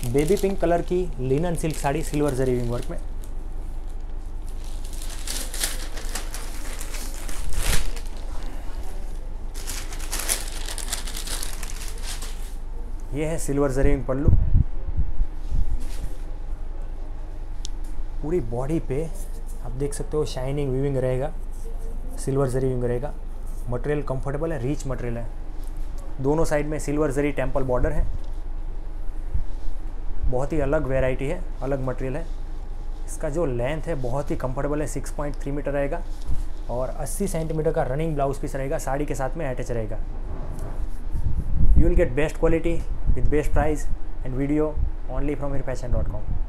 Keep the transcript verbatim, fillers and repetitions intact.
Baby pink colour की linen silk sari silver zari weaving work में। ये है सिल्वर जरी वीविंग पल्लू। पूरी बॉडी पे आप देख सकते हो शाइनिंग वीविंग रहेगा, सिल्वर जरी वीविंग रहेगा। मटेरियल कंफर्टेबल है, रिच मटेरियल है। दोनों साइड में सिल्वर जरी टेम्पल बॉर्डर है। बहुत ही अलग वैरायटी है, अलग मटेरियल है। इसका जो लेंथ है बहुत ही कंफर्टेबल है, सिक्स पॉइंट थ्री मीटर रहेगा और अस्सी सेंटीमीटर का रनिंग ब्लाउज पीस रहेगा, साड़ी के साथ में अटैच रहेगा। You will get best quality with best price and video only from Mir fashion dot com.